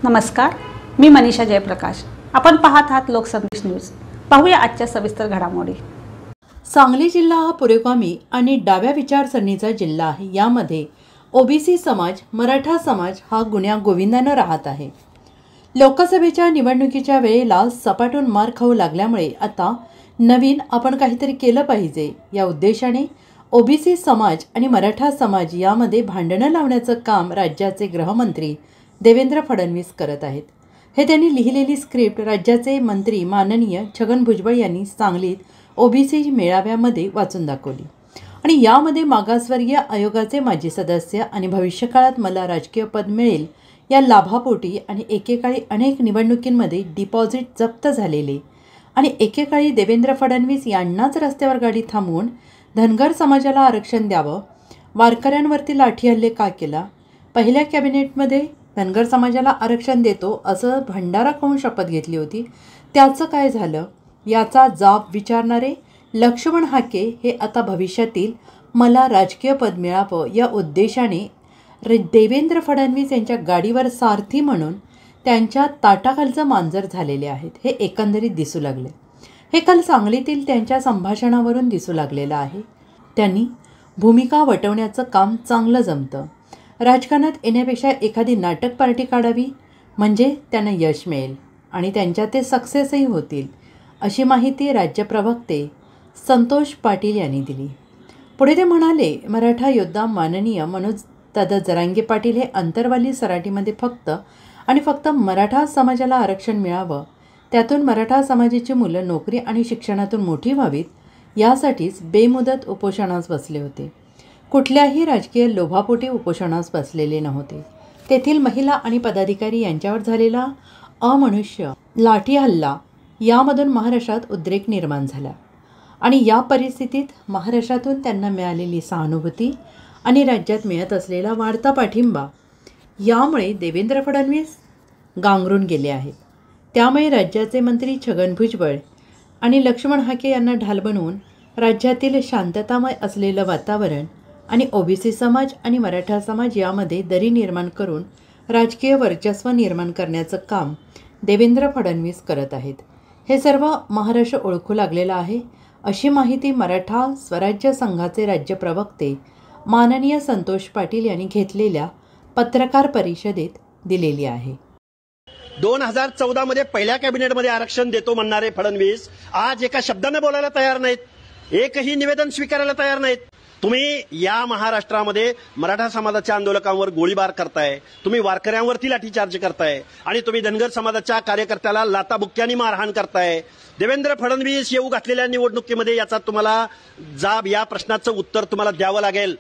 नमस्कार, मी मनीषा जयप्रकाश। आपण पाहत आहात लोकसंदेश न्यूज। पाहूया आजच्या सविस्तर घडामोडी। सांगली जिल्हा हा पुरोगामी आणि डाव्या विचारसरणीचा जिल्हा आहे। यामध्ये ओबीसी समाज, मराठा समाज हा गुण्या गोविंदाने राहत आहे। लोकसभेच्या निवडणुकीच्या वेळेला सपाटून मार खाऊ लागल्यामुळे आता नवीन आपण काहीतरी केलं पाहिजे या उद्देशाने ओबीसी समाज आणि मराठा समाज यामध्ये भांडणं लावण्याचं काम राज्याचे गृहमंत्री देवेंद्र फडणवीस करत आहेत। हे त्यांनी लिहिलेली स्क्रिप्ट राज्याचे मंत्री माननीय छगन भुजबळ यांनी सांगलीत ओबीसी मेळाव्यामध्ये वाचून दाखवली आणि यामध्ये मागासवर्गीय आयोगाचे माजी सदस्य आणि भविष्यकाळात मला राजकीय पद मिळेल या लाभापोटी आणि एकेकाळी अनेक निवडणुकींमध्ये डिपॉझिट जप्त झालेले आणि एकेकाळी देवेंद्र फडणवीस यांनाच रस्त्यावर गाडी थांबवून धनगर समाजाला आरक्षण द्यावं, वारकऱ्यांवरती लाठीहल्ले का केला, पहिल्या कॅबिनेटमध्ये धनगर समाजाला आरक्षण देतो असं भंडारा खाऊन शपथ घेतली होती, त्याचं काय झालं याचा जाब विचारणारे लक्ष्मण हाके हे आता भविष्यातील मला राजकीय पद मिळावं या उद्देशाने देवेंद्र फडणवीस यांच्या गाडीवर सारथी म्हणून त्यांच्या ताटाखालचं मांजर झालेले आहेत हे एकंदरीत दिसू लागले। हे काल सांगलीतील त्यांच्या संभाषणावरून दिसू लागलेलं आहे। त्यांनी भूमिका वटवण्याचं काम चांगलं जमतं। राजकारणात येण्यापेक्षा एखादी नाटक पार्टी काढावी म्हणजे त्यांना यश मिळेल आणि त्यांच्या ते सक्सेसही होतील अशी माहिती राज्य प्रवक्ते संतोष पाटील यांनी दिली। पुढे ते म्हणाले, मराठा योद्धा माननीय मनोज दादा जरांगे पाटील हे अंतरवाली सराटीमध्ये फक्त मराठा समाजाला आरक्षण मिळावं, त्यातून मराठा समाजाची मुलं नोकरी आणि शिक्षणातून मोठी व्हावीत यासाठीच बेमुदत उपोषणास बसले होते। कुठल्याही राजकीय लोभापोटी उपोषणास बसलेले नव्हते। तेथील महिला आणि पदाधिकारी यांच्यावर झालेला अमनुष्य लाठी हल्ला यामधून महाराष्ट्रात उद्रेक निर्माण झाला आणि या परिस्थितीत महाराष्ट्रातून त्यांना मिळालेली सहानुभूती आणि राज्यात मिळत असलेला वाढता पाठिंबा यामुळे देवेंद्र फडणवीस गांगरून गेले आहेत। त्यामुळे राज्याचे मंत्री छगन भुजबळ आणि लक्ष्मण हाके यांना ढाल बनवून राज्यातील शांततामय असलेलं वातावरण आणि ओबीसी समाज आणि मराठा समाज यामध्ये दरी निर्माण करून राजकीय वर्चस्व निर्माण करण्याचं काम देवेंद्र फडणवीस करत आहेत। हे सर्व महाराष्ट्र ओळखू लागलेलं आहे अशी माहिती मराठा स्वराज्य संघाचे राज्य प्रवक्ते माननीय संतोष पाटील यांनी घेतलेल्या पत्रकार परिषदेत दिलेली आहे। 2014 मध्ये पहिल्या कॅबिनेटमध्ये आरक्षण देतो म्हणणारे फडणवीस आज एका शब्दाने बोलायला तयार नाहीत, एकही निवेदन स्वीकारायला तयार नाहीत। तुम्ही या महाराष्ट्रामध्ये मराठा समाजाच्या आंदोलकांवर गोळीबार करताय, तुम्ही वारकऱ्यांवरती लाठीचार्ज करताय आणि तुम्ही धनगर समाजाच्या कार्यकर्त्याला लाताबुक्क्यांनी मारहाण करताय। देवेंद्र फडणवीस येऊ घातलेल्या निवडणुकीमध्ये याचा तुम्हाला जाब, या प्रश्नाचं उत्तर तुम्हाला द्यावं लागेल।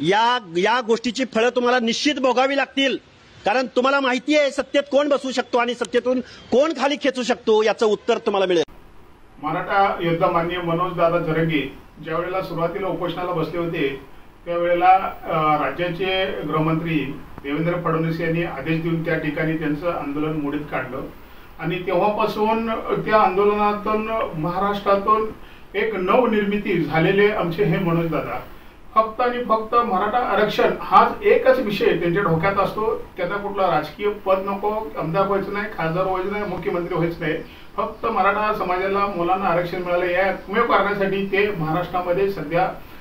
या गोष्टीची फळं तुम्हाला निश्चित भोगावी लागतील, कारण तुम्हाला माहिती आहे सत्तेत कोण बसू शकतो आणि सत्तेतून कोण खाली खेचू शकतो याचं उत्तर तुम्हाला मिळेल। मराठा योद्धा माननीय मनोज दादा जरांगे ज्यावेळेला सुरुवातीला उपोषणाला बसले होते त्यावेळेला राज्याचे गृहमंत्री देवेंद्र फडणवीस यांनी आदेश देऊन त्या ठिकाणी त्यांचं आंदोलन मोडीत काढलं आणि तेव्हापासून त्या आंदोलनातून महाराष्ट्रातून एक नवनिर्मिती झालेले आमचे हे मनोज दादा फक्त आणि फक्त मराठा आरक्षण हाच एकच विषय त्यांच्या डोक्यात असतो। त्यांना कुठला राजकीय पद नको, आमदार व्हायचं नाही, खासदार व्हायचं नाही, मुख्यमंत्री व्हायचं नाही, फक्त मराठा समाजाला मुलांना आरक्षण मिळालं या एकमेव कारणासाठी ते महाराष्ट्रामध्ये सध्या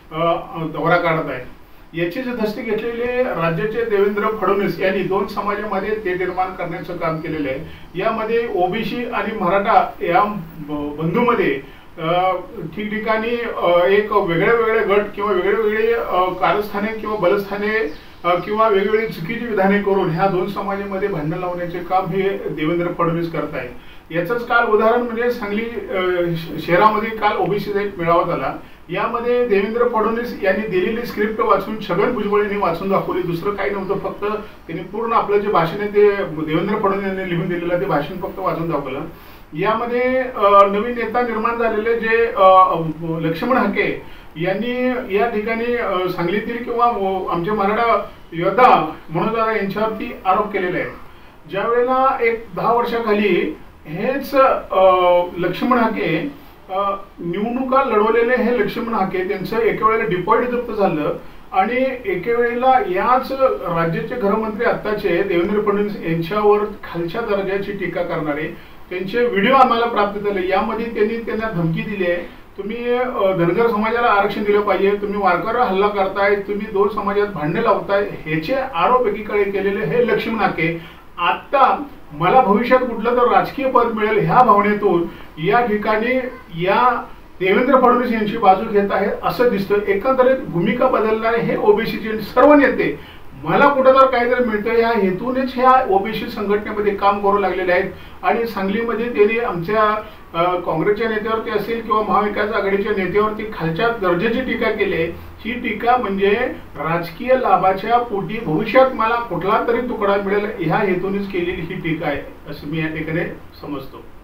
दौरा काढत आहेत। याचीच दस्ती घेतलेले राज्याचे देवेंद्र फडणवीस यांनी दोन समाजामध्ये ते निर्माण करण्याचं काम केलेलं आहे। यामध्ये ओबीसी आणि मराठा या बंधूमध्ये ठिकठिकाणी एक वेगळे गट किंवा वेगळे कारस्थाने किंवा बलस्थाने किंवा वेगवेगळी चुकीची विधाने करून ह्या दोन समाजामध्ये भांडण लावण्याचे काम हे देवेंद्र फडणवीस करत आहेत। याचंच काल उदाहरण म्हणजे सांगली शहरामध्ये काल ओबीसीचा एक मेळावा झाला। यामध्ये देवेंद्र फडणवीस यांनी दिलेली स्क्रिप्ट वाचून छगन भुजबळ यांनी वाचून दाखवली, दुसरं काही नव्हतं। फक्त त्यांनी पूर्ण आपलं जे भाषण आहे ते देवेंद्र फडणवीस यांनी लिहून दिलेलं ते भाषण फक्त वाचून दाखवलं। यामध्ये नवीन नेता निर्माण झालेले जे लक्ष्मण हाके यांनी या ठिकाणी सांगलीतील किंवा आमचे मराठा योद्धा मनोज दादा यांच्यावरती आरोप केलेले आहेत। ज्यावेळेला एक 10 वर्षाखाली हेच लक्ष्मण हाके निवडणुका लढवलेले हे लक्ष्मण हाके त्यांचं एके वेळेला डिपॉझिट जप्त झालं आणि एके वेळेला याच राज्याचे गृहमंत्री आत्ताचे देवेंद्र फडणवीस यांच्यावर खालच्या दर्जाची टीका करणारे त्यांचे व्हिडिओ आम्हाला प्राप्त झाले। यामध्ये त्यांना धमकी दिली आहे, तुम्ही धनगर समाजाला आरक्षण दिलं पाहिजे, तुम्ही वारकऱ्यावर हल्ला करताय, तुम्ही दोन समाजात भांडणे लावताय, ह्याचे आरोप एकीकडे केलेले हे लक्ष्मण हाके आता मला भविष्यात कुठलं तर राजकीय पद मिळेल ह्या भावनेतून या ठिकाणी या देवेंद्र फडणवीस यांची बाजू घेत आहेत असं दिसतं। एकंदरीत भूमिका बदलणारे हे ओबीसीचे सर्व नेते मला कुठेतरी काहीतरी मिळतं या हेतूनेच ह्या ओबीसी संघटनेमध्ये काम करू लागलेले आहेत आणि सांगलीमध्ये त्यांनी आमच्या काँग्रेसच्या नेत्यावरती असेल किंवा महाविकास आघाडीच्या नेत्यावरती खालच्या दर्जाची टीका केली। ही टीका म्हणजे राजकीय लाभाच्या पोटी भविष्यात मला कुठला तरी तुकडा मिळेल ह्या हेतूनेच केलेली ही टीका आहे असं मी या ठिकाणी समजतो।